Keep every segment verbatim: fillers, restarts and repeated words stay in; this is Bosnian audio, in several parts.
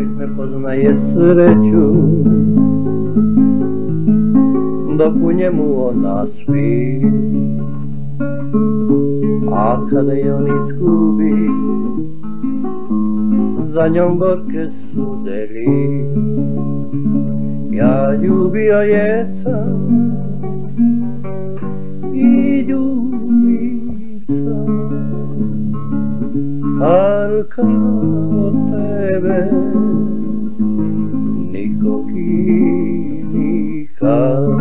Čovjek ne poznaje sreću dok u njemu ona spi, a kada je on izgubi za njom gorke suze li. Ja ljubio jesam i ljubim sam, al kao tebe nikog i nikad.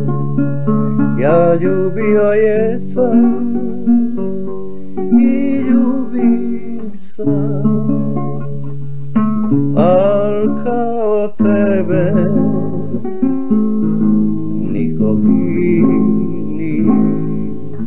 Ja ljubio jesam i ljubim sam, al kao tebe nikog i nikad.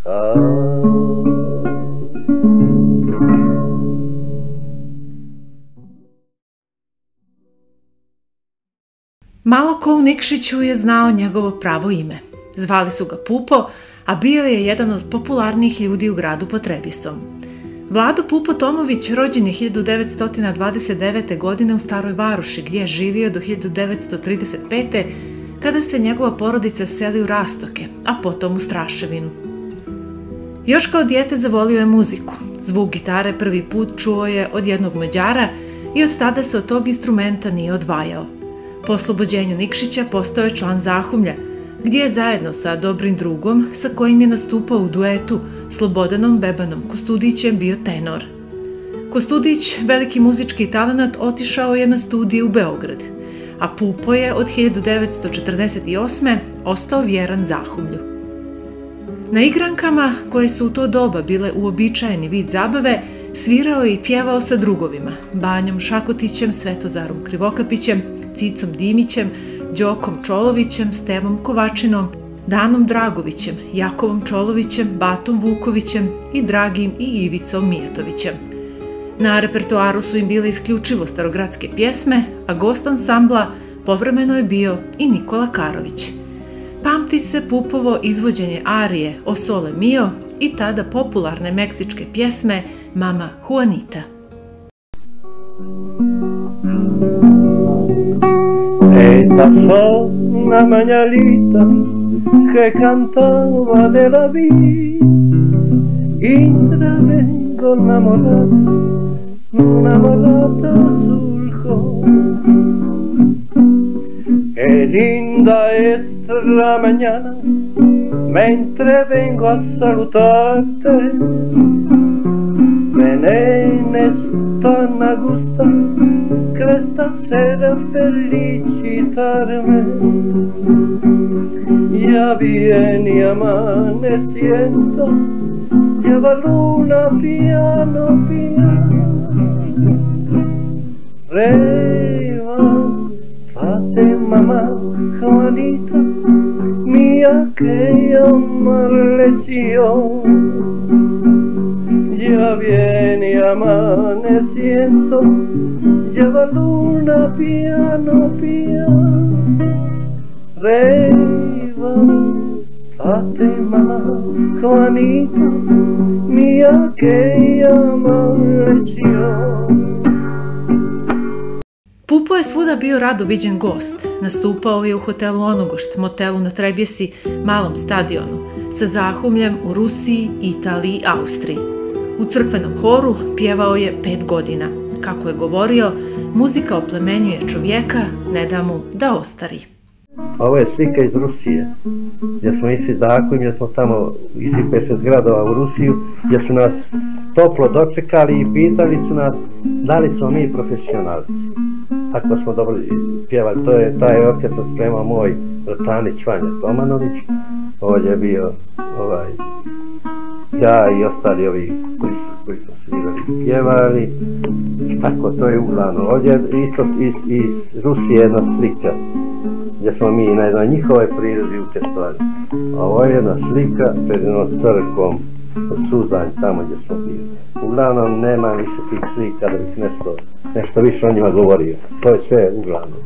Malo ko u Nikšiću je znao njegovo pravo ime. Zvali su ga Pupo, a bio je jedan od popularnijih ljudi u gradu pod Trebisom. Vlado Pupo Tomović rođen je hiljadu devetsto dvadeset devete. godine u Staroj Varoši, gdje je živio do hiljadu devetsto trideset pete. kada se njegova porodica seli u Rastoke, a potom u Straševinu. Još kao dijete zavolio je muziku. Zvuk gitare prvi put čuo je od jednog Mađara i od tada se od tog instrumenta nije odvajao. Po oslobođenju Nikšića postao je član Zahumlja, gdje je zajedno sa dobrim drugom, sa kojim je nastupao u duetu, Slobodanom Bebanom Kostudićem, bio tenor. Kostudić, veliki muzički talenat, otišao je na studije u Beograd, a Pupo je od hiljadu devetsto četrdeset osme. ostao vjeran Zahumlju. Na igrankama, koje su u to doba bile uobičajeni vid zabave, svirao je i pjevao sa drugovima, Banjom Šakotićem, Svetozarom Krivokapićem, Cicom Dimićem, Đokom Čolovićem, Stevom Kovačinom, Danom Dragovićem, Jakovom Čolovićem, Batom Vukovićem i Dragim i Ivicom Mijatovićem. Na repertoaru su im bile isključivo starogradske pjesme, a gost ansambla povremeno je bio i Nikola Karović. Pamti se Pupovo izvođenje arije O Sole Mio i tada popularne meksičke pjesme Mama Juanita. Esta zona mañanita que cantaba de la vida, Indra vengo enamorada, enamorada surco. Qué linda es la mañana, mentre vengo a salutarte. Venenes tan a gusto que esta sera felicitarme. Ya viene amaneciendo, lleva luna piano piano. Levántate, mamá Juanita, mía que amaneció. Ya viene amaneciendo, lleva luna piano piano. Levántate, mamá Juanita, mía que amaneció. Pupo je svuda bio rado viđen gost. Nastupao je u hotelu Onogošt, motelu na Trebjesi, malom stadionu, sa Zahumljem u Rusiji, Italiji i Austriji. U crkvenom horu pjevao je pet godina. Kako je govorio, muzika oplemenjuje čovjeka, ne da mu da ostari. Ovo je slika iz Rusije, gdje smo išli Zahumlje, gdje smo tamo išli pet šest gradova u Rusiju, gdje su nas toplo dočekali i pitali su nas da li smo mi profesionalci. Tako smo dobro pjevali, to je taj orkestar spremao moj bratanić Vanja Tomanović, ovdje je bio ovaj, ja i ostali ovi koji su, koji su svirali i pjevali. Tako, to je uglavnom. Ovdje je isto iz, iz Rusije jedna slika gdje smo mi na jednoj njihovoj prirodi učestvovali. A ovo je jedna slika pred jednom crkom u Suzanj, tamo gdje smo bili. Uglavnom nema više tih slika da bih nešto, nešto više o njima govorio. To je sve uglavnom.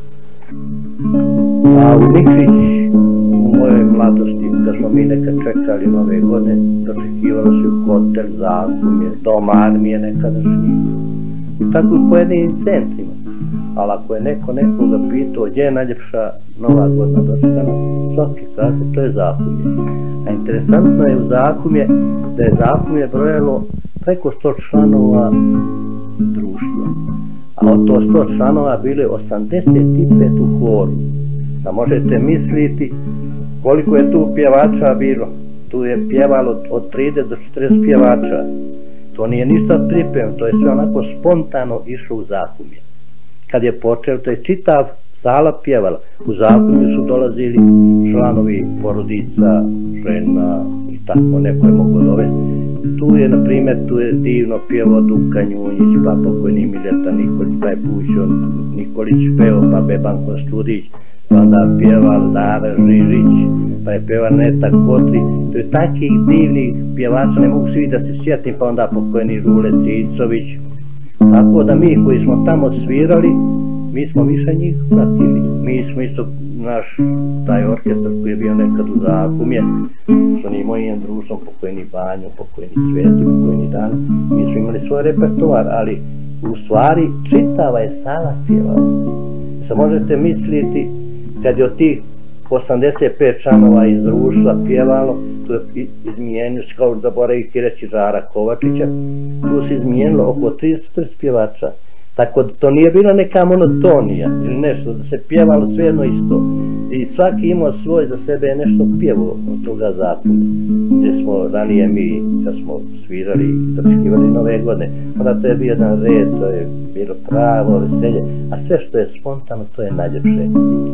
A u Nikšić, u mojoj mladosti, kad smo mi nekad čekali nove godine, dočekivalo se u hotel Zahumlje, dom armije nekadašnji. i tako u pojedinim centrima. Ali ako je neko nekoga pitao gdje je najljepša Nova godina dočekana, svaki kaže to je Zakumje. A interesantno je u Zakumje da je Zakumje brojalo preko sto članova društva. A od to sto članova bile osamdeset pet u horu. Da možete misliti koliko je tu pjevača bilo. Tu je pjevalo od trideset do četrdeset pjevača. To nije ništa pripremljeno, to je sve onako spontano išlo u Zakumje. Kad je počeo, to je čitav sala pjevala. U Zakumju su dolazili članovi porodica, žena i tako neko je mogo dovesti. Tu je, na primjer, tu je divno pjevao Duka Njunjić, pa pokojni Mileta Nikolić, pa je Pušo Nikolić pevao, pa Bebanko Studić, pa onda pjeval Dara Žižić, pa je pjeval Neta Kotri. To je takvih divnih pjevača, ne mogu svi da se sjetim, pa onda pokojni Rule Cicović. Tako da mi koji smo tamo svirali, mi smo više njih pratili. Mi smo isto, naš taj orkestar koji je bio nekad u Zakumje, s onim mojim društvom, pokojni Banjo, pokojni Sveti, pokojni Dan, mi smo imali svoj repertoar, ali u stvari čitava je sala pjevala. Sad možete misliti, kad je od tih osamdeset pet članova iz društva pjevalo, tu je izmijenio, kao zaboraviti reći Žara Kovačića, tu se izmijenilo oko trideset četrdeset pjevača. Tako da to nije bila neka monotonija ili nešto, da se pjevalo sve jedno isto. I svaki imao svoj za sebe nešto pjevo od toga Zakumja. Gdje smo ranije mi, kad smo svirali i dočekivali Nove godine, onda to je bio jedan red, to je bilo pravo veselje, a sve što je spontano, to je najljepše.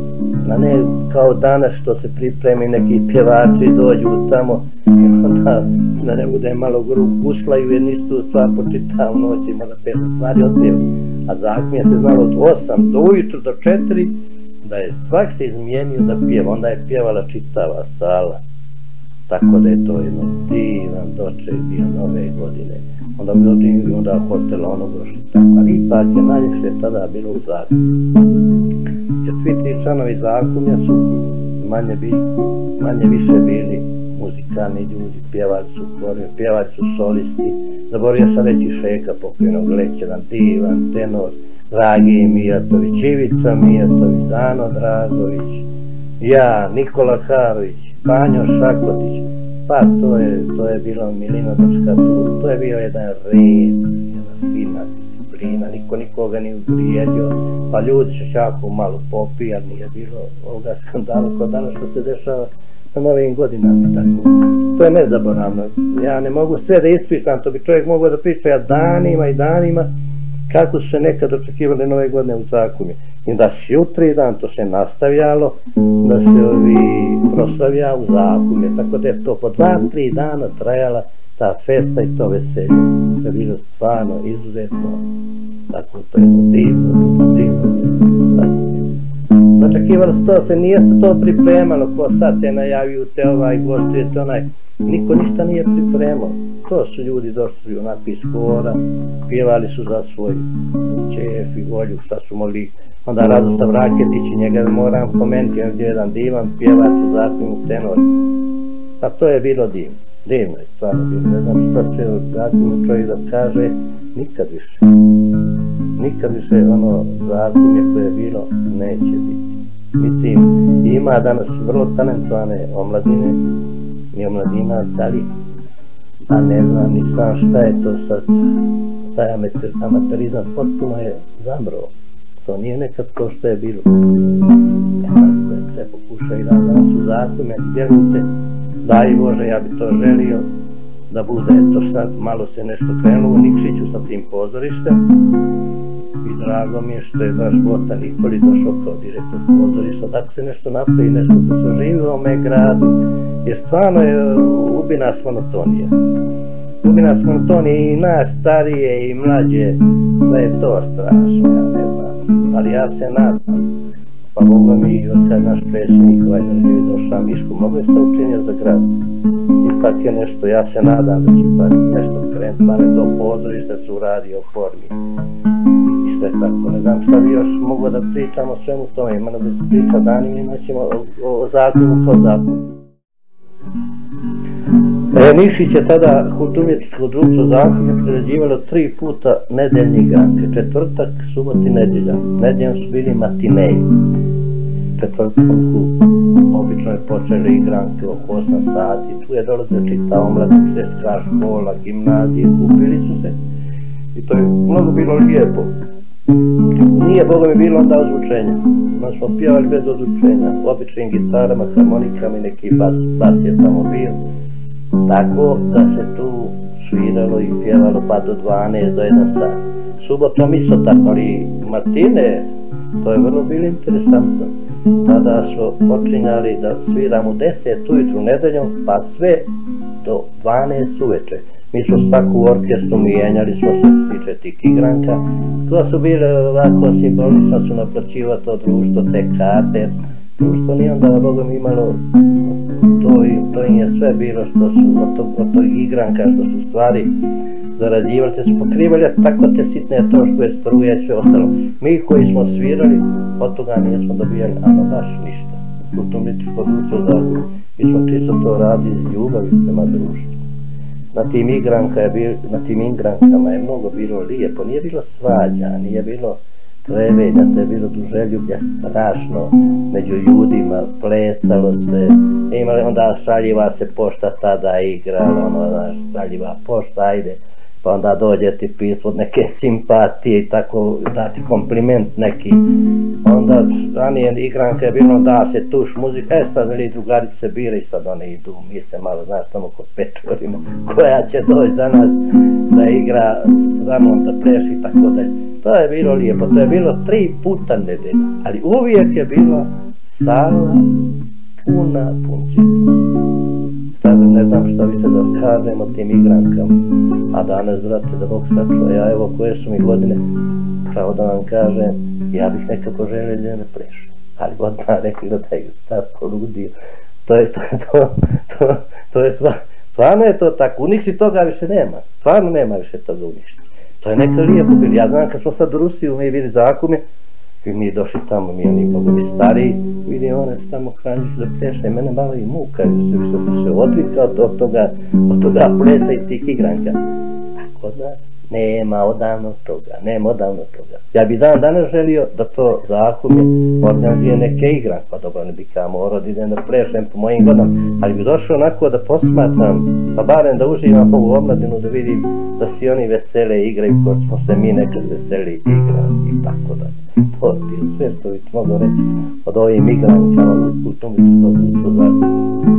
A ne kao danas što se pripremi neki pjevači, dođu tamo, onda da ne bude malo guslaju jer nisu stvar počitao u noći, možda pet stvari odpjevu. A Zakumje se znalo od osam do ujutru do četiri, da je svak se izmijenio da pjeva, onda je pjevala čitava sala. Tako da je to jedno divan doček bio Nove godine. Onda bi otimili onda hotel Onogoš i tako, ali ipak je najljepše tada bilo u Zakumju. Jer svi ti članovi Zakumja su manje, bi, manje više bili muzikalni ljudi, pjevali su kore, pjevali su solisti. Zaborio sam reći Šeka pokojnog Leća, jedan divan tenor, Dragi Mijatović, Ivica Mijatović, Dano Dragović, ja, Nikola Harović, Panjo Šakotić, pa to je, to je bilo Milinovačka tur, to je bio jedan red, jedna fina disciplina, niko nikoga nije uvrijedio, pa ljudi se jako malo popija, nije bilo ovoga skandala kod danas što se dešava na Novim godinama i tako. To je nezaboravno, ja ne mogu sve da ispričam, to bi čovjek mogao da priča danima i danima, kako su se nekad očekivali Nove godine u Zakumje. I da jutri dan to se nastavljalo, da se ovi proslavlja u Zakumje, tako da je to po dva, tri dana trajala ta festa i to veselje. To je bilo stvarno izuzetno, tako to je divno, divno, Zakumje. Očekivalo se to, se nije se to pripremalo, ko sad te najaviju, te ovaj gostuje, te onaj, niko ništa nije pripremao. To su ljudi došli onako iz hora, pjevali su za svoj čef i volju, šta su mogli. Onda Radoslav Raketić i njega moram pomenuti, on je jedan divan pjevač u Zakumju, tenor. A to je bilo divno, divno je stvarno bilo, ne znam šta sve u Zakumju čovjek da kaže, nikad više. Nikad više ono Zakumje koje je bilo neće biti. Mislim, ima danas vrlo talentovane omladine, i omladinac, ali a ne znam ni sam šta je to sad, taj amaterizam potpuno je zamro. To nije nekad ko što je bilo. Tako je, sve pokušaju da danas u Zakumje, vjerujte, daj Bože, ja bi to želio da bude, eto sad malo se nešto krenulo u Nikšiću sa tim pozorištem i drago mi je što je baš Bota Nikolić došao kao direktor pozorišta, tako se nešto napravi, nešto da se živi u ovome gradu, jer stvarno je ubi nas monotonija. Ubi nas monotonija i nas starije i mlađe, da je to strašno, ja ne znam, ali ja se nadam, pa Boga mi od kad naš predsjednik ovaj državi došao Miško, mnogo je što učinio za grad. Ipak je nešto, ja se nadam da će ipak nešto krenuti, pa ne to pozorište se uradi o formi. I sve tako, ne znam šta bi još moglo da pričamo o svemu tome, imamo da se priča danima, imat ćemo o, o zakonu kao zakonu. E, Nikšić je tada kulturno-umjetničko društvo Zakuplje priređivalo tri puta nedeljni igranke, četvrtak, subot i nedjelja. Nedjeljom su bili matineji. Četvrtkom obično je počeli igranke oko osam sati, tu je dolazila čita omladina, srednja škola, gimnazije, kupili su se i to je mnogo bilo lijepo. Nije, Boga mi, bilo onda ozvučenja. Onda smo pjevali bez ozvučenja, običnim gitarama, harmonikama i neki bas, bas je tamo bio. Tako da se tu sviralo i pjevalo pa do dvanaest, do jedan sat. Subotom isto tako, ali matine, to je vrlo bilo interesantno. Tada smo počinjali da sviramo deset ujutru nedeljom, pa sve do dvanaest uveče. Mi smo svaku orkestru mijenjali, smo se stiče tih igranka. To su bile ovako simbolično, su naplaćiva to društvo, te karte. Društvo nije onda, Bogom, imalo, to, to im je sve bilo što su od tog, od tog igranka, što su u stvari zarađivali, te su pokrivali tako te sitne troškove, struje i sve ostalo. Mi koji smo svirali, od toga nismo dobijali ama baš ništa. Kulturno-umjetničko društvo Zakuplje, mi smo čisto to radili iz ljubavi prema društvu. Na tim igranka je bil, na tim igrankama je mnogo bilo lijepo, nije bilo svađa, nije bilo trevenja, to je bilo duželjublja strašno među ljudima, plesalo se, imali onda šaljiva se pošta tada igrala, ono, znaš, šaljiva pošta, ajde, pa onda dođe ti pismo od neke simpatije i tako dati kompliment neki. Onda ranije igranka je bilo da se tuš muzika, e sad veli drugarice bira i sad one idu, mi se malo, znaš, tamo kod pečorima, koja će doći za nas da igra sa mnom, da pleši i tako dalje. To je bilo lijepo, to je bilo tri puta nedelja, ali uvijek je bila sala puna puncita. Sad ne znam šta bi se da kažem o tim igrankama, a danas, brate, da Bog sačuva, ja evo koje su mi godine, pravo da vam kažem, ja bih nekako želio da ne plešem, ali odmah rekli da je star poludio, to je to, to, to, to je sva, stvarno je to tako, u Nikšiću toga više nema, stvarno nema više toga u Nikšiću. To je neka lijepo bilo, ja znam kad smo sad u Rusiju, mi bili Zakuplje, i mi došli tamo, mi oni mogu biti stariji, vidim one se tamo hranjiš da pleša i mene malo i muka, jer se više sam se odvikao od toga, od toga plesa i tih igranka. A kod nas nema odavno toga, nema odavno toga. Ja bi dan danas želio da to Zakuplje organizuje neke igranke, pa dobro, ne bi kao morao da idem da plešem po mojim godinama, ali bi došao onako da posmatram, pa barem da uživam ovu omladinu, da vidim da si oni vesele igraju, ko smo se mi nekad veseli igrali i tako dalje. To ti je sve što bih mogu reći od ovim igrankama u kulturno-umjetničko društvo Zakuplje.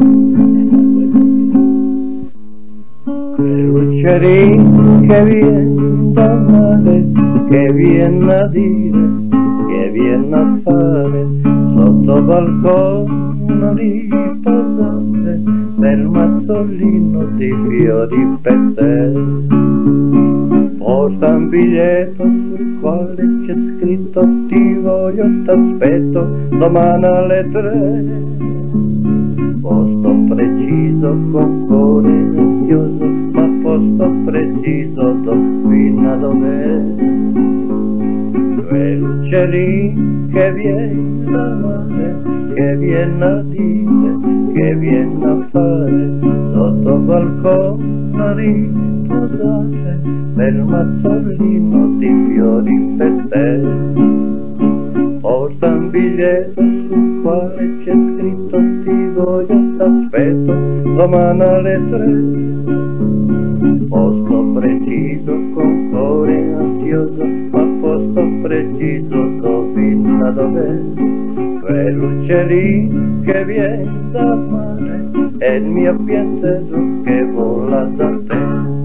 Que lucheré, que bien da mare, que bien a dire, che bien a fare, sotto balcone riposare, nel mazzolino di fiori per te. Porta un biglietto sul quale c'è scritto ti voglio, t'aspetto domani alle tre. Posto preciso con cuore ansioso, ma posto preciso dovina dov'è. Due lucciolini che viene da mare, che viene a dire, che viene a fare, sotto balcone a riposare, nel mazzolino di fiori per te. Porta un biglietto sul quale c'è scritto ti voglio, t'aspetto domani alle tre. Posto preciso con cuore ansioso, ma posto preciso dovina dov'è. Due lucciolini che viene da mare e il mio pensiero che vola da te.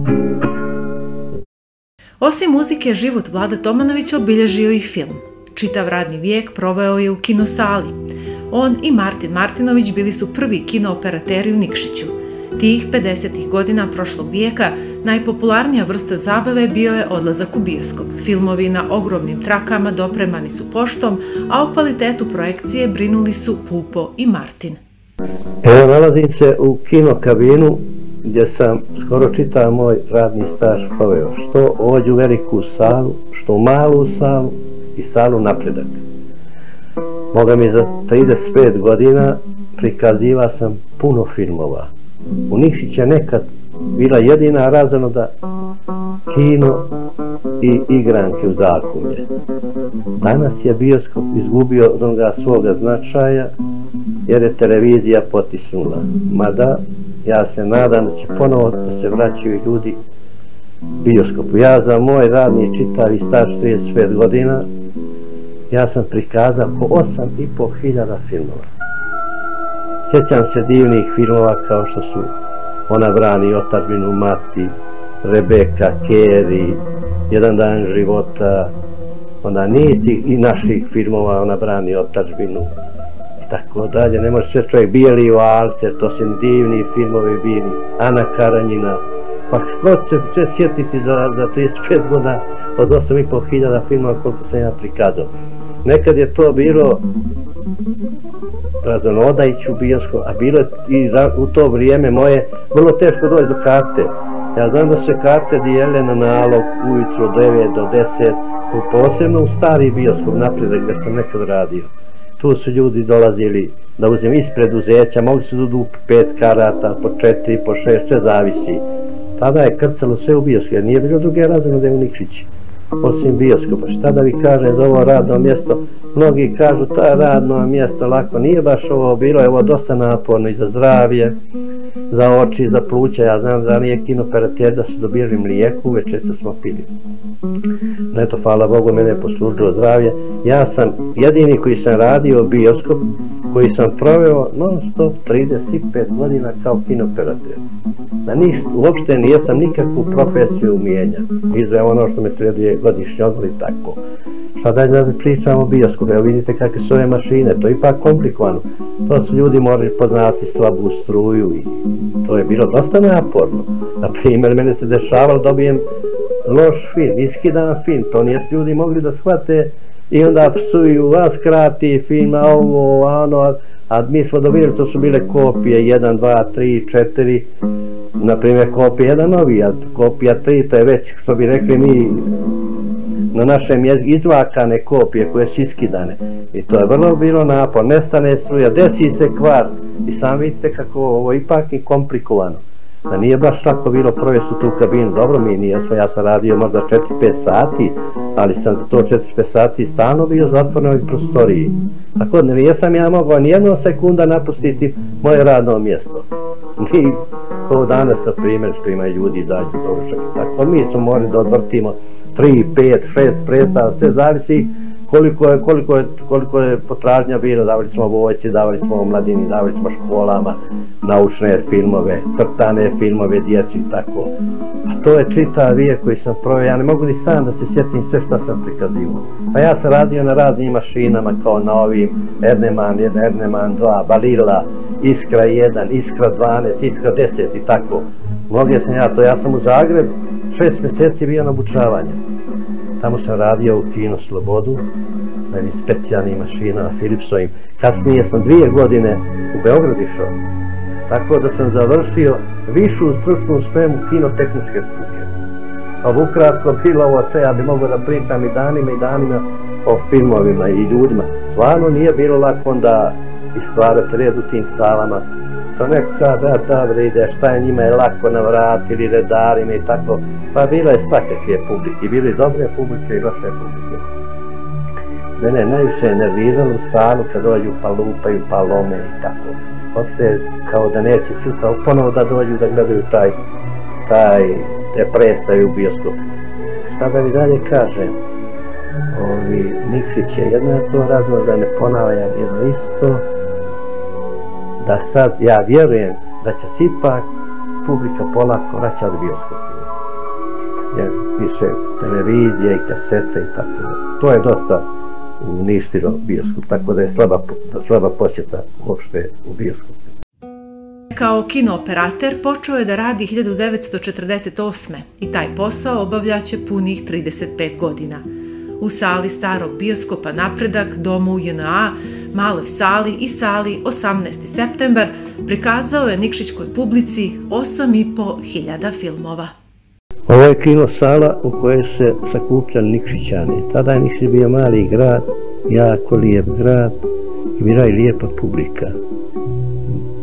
Osim muzike, život Vlade Tomanovića obilježio i film. Čitav radni vijek proveo je u kinosali. On i Martin Martinović bili su prvi kinooperateri u Nikšiću. Tih pedesetih godina prošlog vijeka najpopularnija vrsta zabave bio je odlazak u bioskop. Filmovi na ogromnim trakama dopremani su poštom, a o kvalitetu projekcije brinuli su Pupo i Martin. Evo, nalazim se u kinokabinu gdje sam skoro čitav moj radni staž proveo. Što ovdje u veliku salu, što u malu salu i salu Napredak. Moga mi za trideset pet godina prikaziva sam puno filmova. U Nikšić je nekad bila jedina razonoda kino i igranke u Zakumlje. Danas je bioskop izgubio onoga svoga značaja jer je televizija potisnula. Mada ja se nadam da će ponovo da se vraćaju ljudi bioskopu. Ja za moj radni čitavi staž trideset pet godina ja sam prikazao po osam i po hiljada filmova. Sjećam se divnih filmova kao što su Ona brani otadžbinu, Mati, Rebeka, Keri, Jedan dan života, onda niz i naših filmova Ona brani otadžbinu i tako dalje. Ne može sve čovjek, Bijeli Valcer, to su divni filmovi bili, Ana Karanjina, pa kako se sjetiti za, za trideset pet godina od osam i po hiljada filmova koliko sam ja prikazao. Nekad je to bilo razonodajući u bioskop, a bilo je i u to vrijeme moje vrlo teško doći do karte. Ja znam da se karte dijele na nalog ujutro od devet do deset, posebno u stari bioskop naprijed gdje sam nekad radio. Tu su ljudi dolazili da uzem iz preduzeća, mogli su da udu pet karata, po četiri, po šest, sve zavisi. Tada je krcalo sve u bioskop, jer nije bilo druge razonode u Nikšići, osim bioskopa. Šta da vi kaže za ovo radno mjesto? Mnogi kažu ta radno mjesto lako, nije baš ovo, bilo je ovo dosta naporno i za zdravlje, za oči, za pluća. Ja znam da nije kinooperater da su dobili mlijeku, večeca smo pili. Eto, hvala Bogu, mene je poslužilo zdravlje. Ja sam jedini koji sam radio bioskop, koji sam proveo non stop trideset pet godina kao kinooperater. Da ništa, uopšte nijesam nikakvu profesiju umijenja, izve ono što me slijedi godišnje odmor i tako. Šta daj da pričamo o bioskopu, evo vidite kakve su ove mašine, to je ipak komplikovano. To su ljudi morali poznati slabu struju i to je bilo dosta naporno. Na primjer, mene se dešavalo dobijem loš film, iskidan film, to nije ljudi mogli da shvate i onda psuju, vas krati film, a ovo, a ono, a mi smo dobili, to su bile kopije jedan, dva, tri, četiri, na primjer kopija jedan novi, a kopija tri, to je već, što bi rekli mi, na našem jeziku izvakane kopije koje su iskidane. I to je vrlo bilo napor, nestane struja, desi se kvar i sam vidite kako ovo ipak je komplikovano. Da nije baš lako bilo provesti u tu kabinu, dobro mi nije, ja sam radio možda četiri pet sati, ali sam za to četiri pet sati stalno bio zatvoren u prostoriji. Tako da nijesam ja mogao nijednog sekunda napustiti moje radno mjesto. Ni kao danas, na primjer, što imaju ljudi izađu doručak i tako. Mi smo morali da odvrtimo tri, pet, šest predstava, sve zavisi koliko je, koliko je, koliko je potražnja bila. Davali smo vojci, davali smo mladini, davali smo školama, naučne filmove, crtane filmove, dječji i tako. A to je čitav vijek koji sam proveo, ja ne mogu ni sam da se sjetim sve što sam prikazivao. Pa ja sam radio na raznim mašinama kao na ovim Erneman jedan, Erneman dva, Balila, Iskra jedan, Iskra dvanaest, Iskra deset i tako. Mnoge sam ja to, ja sam u Zagrebu šest mjeseci bio na obučavanju. Tamo sam radio u Kino Slobodu, na ovim specijalnim mašinama, Philipsovim. Kasnije sam dvije godine u Beograd išao, tako da sam završio višu stručnu spremu kinotehničke struke. Pa ukratko bilo ovo sve, ja bi mogao da pričam i danima i danima o filmovima i ljudima. Stvarno nije bilo lako onda istvarati red u tim salama. To neko kaže, a dobro ide, šta je njima je lako navratili redarima i tako. Pa bilo je svakakve publike, bilo je dobre publike i loše publike. Mene je najviše nerviralo u salu kad dođu pa lupaju, pa lome i tako. Opšte kao da neće sutra ponovo da dođu da gledaju taj, taj, te predstave u bioskopu. Šta da mi dalje kažem? Ovi, Nikšić je jedna to razlog da ne ponavljam jedno isto. Da sad ja vjerujem da će se ipak publika polako vraćati od bioskopu. Jer više televizije i kasete i tako. To je dosta uništilo bioskop, tako da je slaba, slaba posjeta uopšte u bioskopu. Kao kinooperater počeo je da radi hiljadu devetsto četrdeset osme. i taj posao obavljaće punih trideset pet godina. U sali starog bioskopa Napredak, domu U J N A, maloj sali i sali osamnaesti septembar prikazao je nikšićkoj publici osam i po hiljada filmova. Ovo je kino sala u kojoj se sakupljali Nikšićani. Tada je Nikšić bio mali grad, jako lijep grad i bila je lijepa publika.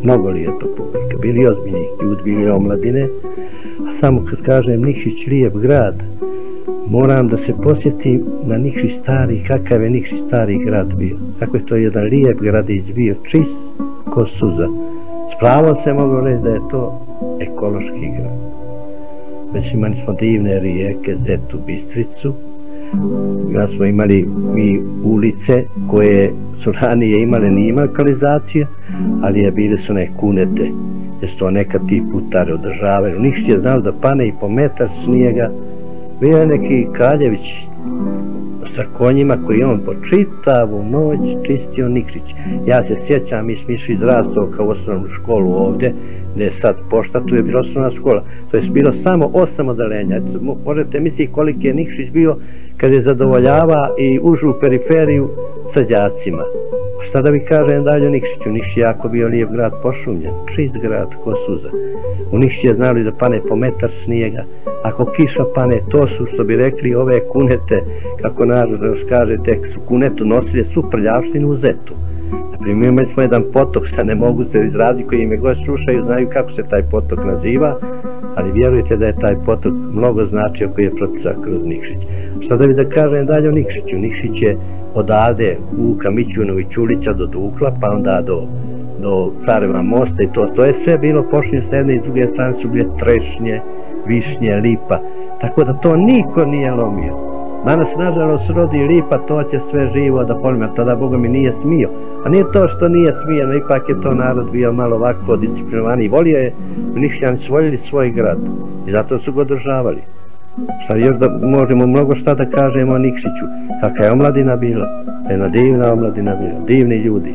mnogo lijepa publika, bili ozbiljni ljudi, bili omladine, a samo kad kažem Nikšić lijep grad, moram da se posjetim na Nikšić stari, kakav je Nikšić stari grad bio, kako je to jedan lijep gradić bio, čist ko suza. S pravom se mogu reći da je to ekološki grad. Već imali smo divne rijeke, Zetu, Bistricu, ja smo imali i ulice koje su ranije imale, nije imali kanalizacije, ali je bile su ne kunete, jer su to nekad ti putare održavaju. Nikšić je znao da pane i po metar snijega. Bio je neki Kraljević sa konjima koji on po čitavu noć čistio Nikšić. Ja se sjećam, mi smo išli iz Rastovka u osnovnu školu ovdje, gdje je sad pošta, tu je bila osnovna škola. To je bilo samo osam odeljenja. Možete misliti koliki je Nikšić bio kad je zadovoljava i užu periferiju sa đacima. Šta da vi kažem dalje o Nikšiću? Nikšić je jako bio lijep grad, pošumljen, čist grad, ko suza. U Nikšić je znali da pane po metar snijega. Ako kiša pane, to su, što bi rekli, ove kunete, kako narod kaže, tek su kunetu nosili su prljavštinu u Zetu. Naprimjer, imali smo jedan potok, sad ne mogu se izraziti, koji me god slušaju, znaju kako se taj potok naziva, ali vjerujte da je taj potok mnogo značio koji je proticao kroz Nikšić. Šta da bi da kažem dalje o Nikšiću? Nikšić je odavde Vuka Mićunović ulica do Dukla, pa onda do, do Careva mosta i to. To je sve bilo pošljenje s jedne i s druge strane su bile trešnje, višnje, lipa. Tako da to niko nije lomio. Danas, nažalost, rodi lipa, to će sve živo da polima, tada Boga mi nije smio. A nije to što nije smio, no ipak je to narod bio malo ovako disciplinovaniji. Volio je, Nikšićani su voljeli svoj grad i zato su ga održavali. Šta još da možemo mnogo šta da kažemo o Nikšiću, kakva je omladina bila, jedna divna omladina bila, divni ljudi.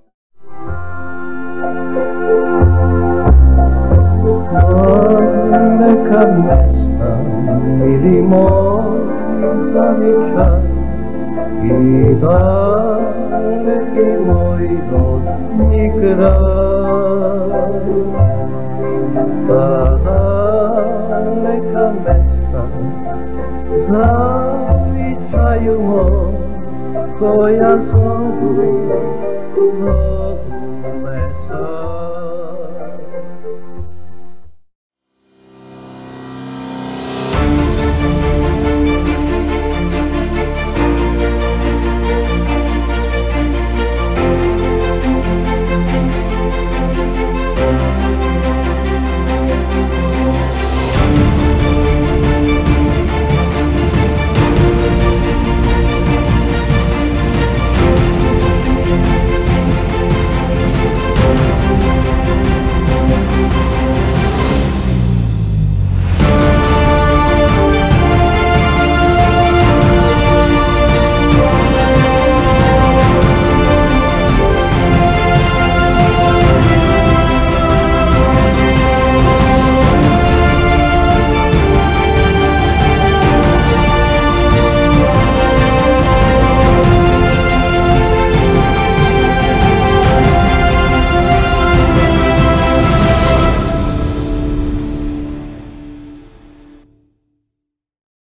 Neka mesta mili moj zavičaj i daleki moj rodni kraj. Ta daleka mesta zavičaju moj koja zovu